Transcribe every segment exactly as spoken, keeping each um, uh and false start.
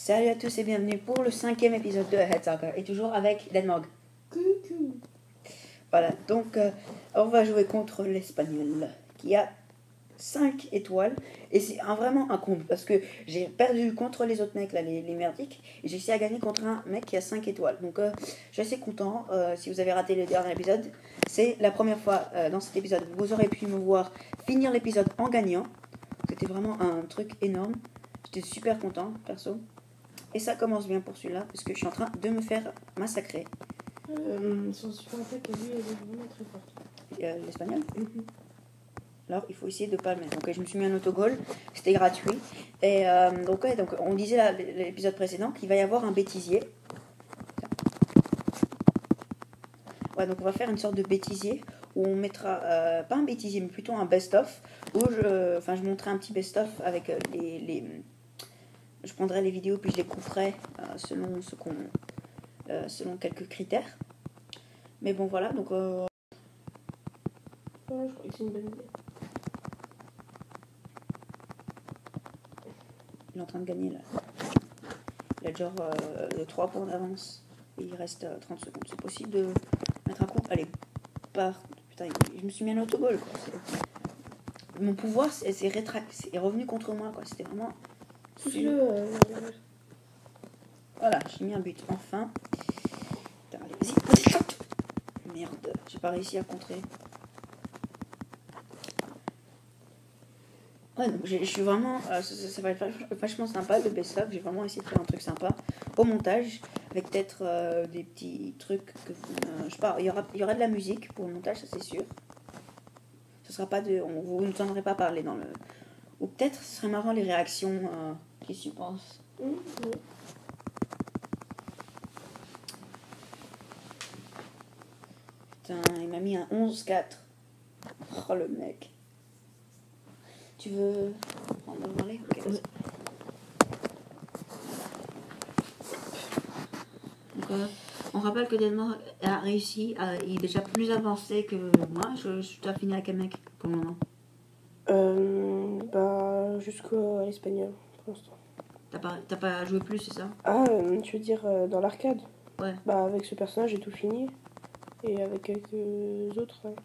Salut à tous et bienvenue pour le cinquième épisode de Head Soccer et toujours avec Denmark. Coucou. Voilà, donc euh, on va jouer contre l'Espagnol qui a cinq étoiles et c'est un, vraiment un comble parce que j'ai perdu contre les autres mecs là, les, les merdiques, et j'ai réussi à gagner contre un mec qui a cinq étoiles. Donc euh, je suis assez content. Euh, si vous avez raté le dernier épisode, c'est la première fois euh, dans cet épisode vous aurez pu me voir finir l'épisode en gagnant. C'était vraiment un truc énorme. J'étais super content perso. Et ça commence bien pour celui-là, parce que je suis en train de me faire massacrer. Euh, son super attaque, lui, elle est vraiment très forte. Euh, L'espagnol Mm-hmm. Alors, il faut essayer de ne pas le mettre. Donc, je me suis mis un autogol, c'était gratuit. Et euh, donc, ouais, donc, on disait à l'épisode précédent qu'il va y avoir un bêtisier. Ouais, donc on va faire une sorte de bêtisier où on mettra, euh, pas un bêtisier, mais plutôt un best-of. Où je, enfin, je montrerai un petit best-of avec les, les. Je prendrai les vidéos puis je les couperai euh, selon ce qu'on. Euh, selon quelques critères. Mais bon, voilà, donc. Euh... Ouais, je crois que c'est une bonne idée. Il est en train de gagner là. Il a genre euh, trois points d'avance. Et il reste euh, trente secondes. C'est possible de mettre un coup. Allez, part. Putain, je me suis mis un autogol quoi. C'est... Mon pouvoir c'est, c'est, rétrac... c'est revenu contre moi quoi. C'était vraiment. Pousse-le. Euh... Voilà, j'ai mis un but. Enfin. Putain, allez, vas-y, vas-y, shot. Merde, j'ai pas réussi à contrer. Ouais, donc je suis vraiment. Euh, ça, ça va être vachement sympa le best-of. J'ai vraiment essayé de faire un truc sympa au montage, avec peut-être euh, des petits trucs que vous. Euh, je sais pas, il y aura, il y aura de la musique pour le montage, ça c'est sûr. Ce sera pas de. On, vous n'entendrez pas parler dans le. Ou peut-être ce serait marrant les réactions. Euh, Qu'est-ce que tu penses? Mmh, oui. Putain, il m'a mis un onze quatre. Oh le mec. Tu veux prendre le relais? Ok, vas-y. Donc, euh, on rappelle que Danemark a réussi, à, il est déjà plus avancé que moi. Je, je dois finir avec un mec pour le moment. Euh, bah, jusqu'à l'espagnol, pour l'instant. T'as pas, t'as pas joué plus, c'est ça? Ah, euh, tu veux dire euh, dans l'arcade? Ouais. Bah, avec ce personnage, j'ai tout fini. Et avec quelques autres, ouais.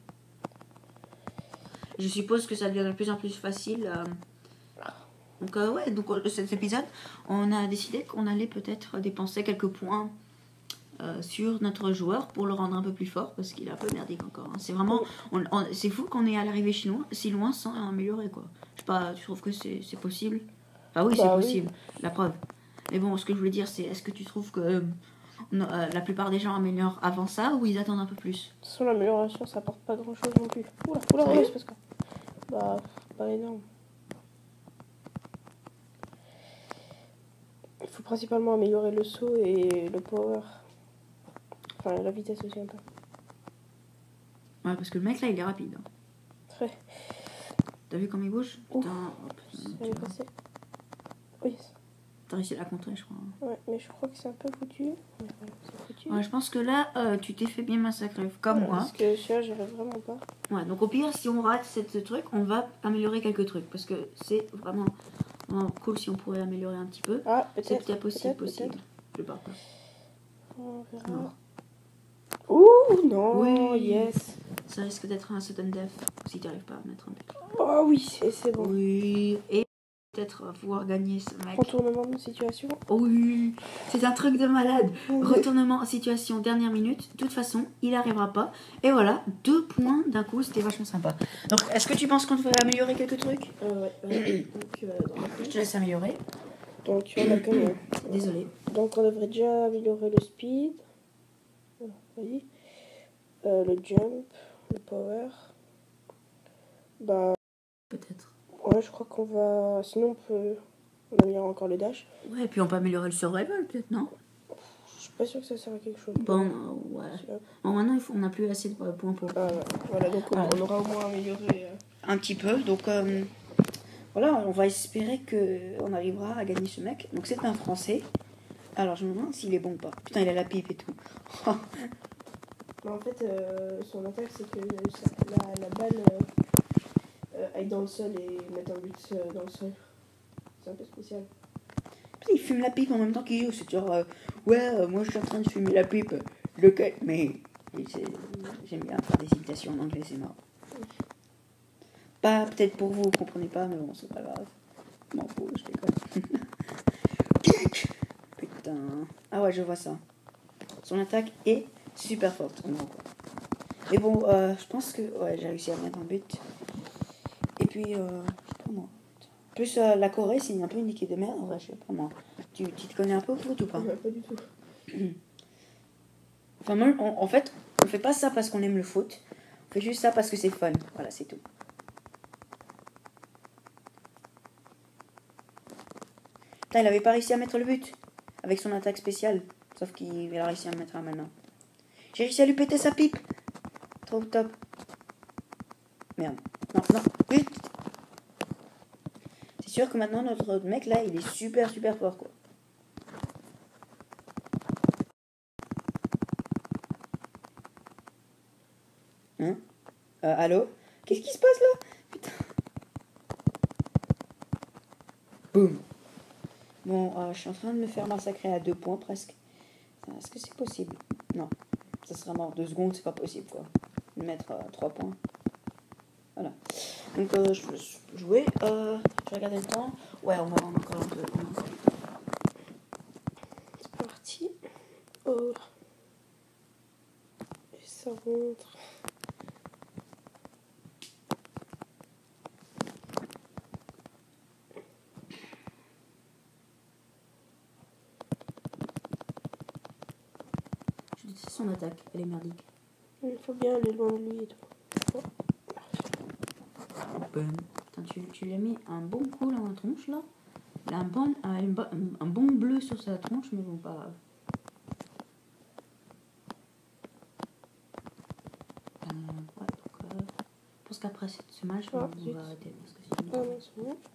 Je suppose que ça devient de plus en plus facile. Euh... Donc, euh, ouais, donc cet épisode, on a décidé qu'on allait peut-être dépenser quelques points euh, sur notre joueur pour le rendre un peu plus fort parce qu'il est un peu merdique encore. Hein. C'est vraiment. On, on, c'est fou qu'on est à l'arrivée chinois, si loin sans améliorer, quoi. Je sais pas, tu trouves que c'est, c'est possible? Ah oui, Bah, c'est oui. possible, la preuve. Mais bon, ce que je voulais dire, c'est est-ce que tu trouves que euh, euh, la plupart des gens améliorent avant ça ou ils attendent un peu plus? De toute façon, l'amélioration, ça apporte pas grand chose non plus. Oula, oula, Sérieux? oula, c'est parce que. Bah, pas énorme. Il faut principalement améliorer le saut et le power. Enfin, la vitesse aussi un peu. Ouais, parce que le mec là, il est rapide. Hein. Très. T'as vu comme il bouge? Ouf. Putain, oh, putain, Ça est passé. Oui. T'as réussi à la contrer, je crois. Ouais, mais je crois que c'est un peu foutu. Ouais, voilà, c'est foutu. Ouais, je pense que là, euh, tu t'es fait bien massacrer, comme Ouais, moi. parce que celui-là, j'arrive vraiment pas. Ouais, donc au pire, si on rate cette truc, on va améliorer quelques trucs. Parce que c'est vraiment, vraiment cool si on pourrait améliorer un petit peu. Ah, C'est peut-être. peut-être possible, peut-être, possible. peut-être. Je sais pas. On verra. Non. Ouh, non, Oui. yes. Ça risque d'être un sudden death si tu n'arrives pas à mettre un but. Oh oui, c'est, c'est bon. Oui, et peut-être pouvoir gagner ce mec. Retournement de situation. Oh oui, c'est un truc de malade. Retournement en situation dernière minute. De toute façon, il arrivera pas. Et voilà, deux points d'un coup, c'était vachement sympa. Donc, est-ce que tu penses qu'on devrait améliorer quelques trucs? Euh, ouais, ouais. Donc, euh, Je te laisse améliorer. donc, on a combien? Désolée. Donc, on devrait déjà améliorer le speed. Voilà, vas-y. Euh, le jump, le power. Bah, Peut-être. ouais, je crois qu'on va. Sinon, on peut. On améliore encore le dash. Ouais, et puis on peut améliorer le survival, peut-être, non? Je suis pas sûre que ça sert à quelque chose. Bon, euh, ouais. Celui-là. Bon, maintenant, il faut, on n'a plus assez de points pour... Ah, ouais. Voilà, donc on, Ah. on aura au moins amélioré. euh, Un petit peu, donc... euh, voilà, on va espérer qu'on arrivera à gagner ce mec. Donc, c'est un Français. Alors, je me demande s'il est bon ou pas. Putain, il a la pipe et tout. Mais en fait, euh, son attaque, c'est que ça- la, la balle euh, euh, aille dans le sol et mette un but euh, dans le sol. C'est un peu spécial. Il fume la pipe en même temps qu'il joue. C'est genre, euh, ouais, euh, moi je suis en train de fumer la pipe. Lequel? Mais j'aime bien faire des imitations en anglais, c'est marrant. Pas peut-être pour vous, vous comprenez pas, mais bon, c'est pas grave. Je m'en fous, je déconne. Putain. Ah ouais, je vois ça. Son attaque est super forte. En gros, quoi. Mais bon, euh, je pense que ouais, j'ai réussi à mettre un but. Et puis, euh, je sais pas moi. Plus euh, la Corée, c'est un peu une équipe de merde. En vrai, je sais pas moi. Tu, tu te connais un peu au foot ou pas? Non, pas du tout. Enfin, moi, on- en fait, on fait pas ça parce qu'on aime le foot. On fait juste ça parce que c'est fun. Voilà, c'est tout. Putain, il avait pas réussi à mettre le but avec son attaque spéciale. Sauf qu'il a réussi à le mettre là maintenant. J'ai réussi à lui péter sa pipe. Trop top. Merde. Non, non, vite. C'est sûr que maintenant, notre mec là, il est super, super fort, quoi. Hein? Euh, allô? Qu'est-ce qui se passe là? Putain. Boum. Bon, euh, je suis en train de me faire massacrer à deux points presque. Est-ce que c'est possible? Non. Ça sera mort. Deux secondes, c'est pas possible, quoi. De mettre euh, trois points. Voilà. Donc, euh, je peux jouer. Euh, je vais regarder le temps. Ouais, on va avoir encore un peu. On a encore du temps. C'est parti. Oh. Et ça rentre. Je déteste son attaque. Elle est merdique. Il faut bien aller loin de lui et tout. Oh. Boum. Putain, tu, tu lui as mis un bon coup dans la tronche, là. Il a un bon, un, un bon bleu sur sa tronche, mais bon, pas grave. Euh, ouais, donc, euh, je pense qu'après ce match, Ah, on zut. va arrêter. Parce que sinon, Ah non, c'est bon.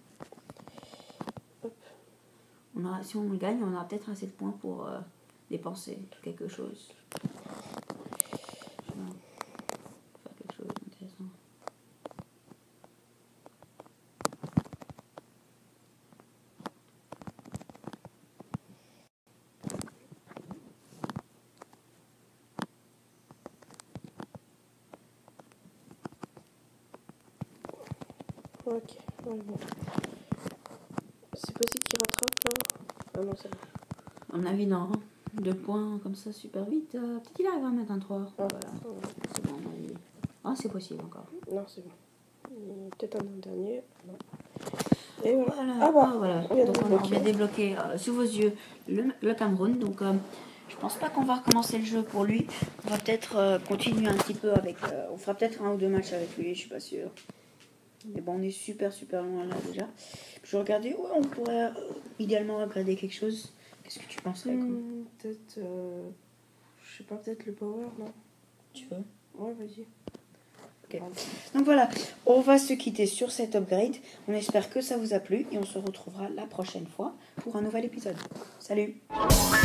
on aura, si on le gagne, on aura peut-être assez de points pour euh, dépenser quelque chose. Voilà. Faire quelque chose d'intéressant. Ok, ouais, bon. C'est possible qu'il rattrape là. Ah non, c'est bon. À mon avis, non. Deux points comme ça super vite. Euh, peut-être qu'il arrive à mettre un trois. Ah, Voilà. C'est bon, à mon avis. Ah, c'est possible encore. non, c'est bon. Peut-être un dernier. Non. Et voilà. Voilà. Ah bon. Ah, voilà. On vient de Donc, on débloquer. vient débloquer euh, sous vos yeux le, le Cameroun. Donc, euh, je pense pas qu'on va recommencer le jeu pour lui. On va peut-être euh, continuer un petit peu avec. Euh, on fera peut-être un ou deux matchs avec lui, je suis pas sûre. Mais bon, on est super, super loin là déjà. Je regardais, ouais, on pourrait euh, idéalement upgrader quelque chose. Qu'est-ce que tu penserais, quoi? Hmm, peut-être. Euh, je sais pas, peut-être le power, non? Tu veux? Ouais, vas-y. Ok. Donc voilà, on va se quitter sur cet upgrade. On espère que ça vous a plu et on se retrouvera la prochaine fois pour un nouvel épisode. Salut!